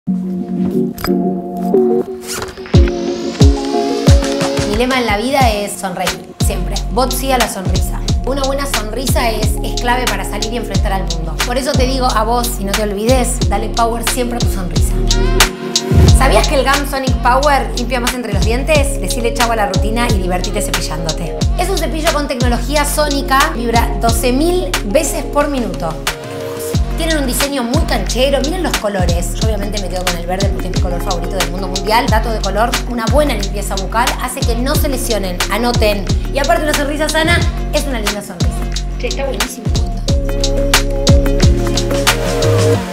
Mi lema en la vida es sonreír, siempre. Vos sí a la sonrisa. Una buena sonrisa es clave para salir y enfrentar al mundo. Por eso te digo a vos, y no te olvides, dale power siempre a tu sonrisa. ¿Sabías que el GAM Sonic Power limpia más entre los dientes? Decile chau a la rutina y divertite cepillándote. Es un cepillo con tecnología sónica, vibra 12.000 veces por minuto. Tienen un diseño muy canchero, miren los colores. Yo obviamente me quedo con el verde porque es mi color favorito del mundo mundial. Dato de color, una buena limpieza bucal hace que no se lesionen, anoten. Y aparte una sonrisa sana, es una linda sonrisa. Che, está buenísimo.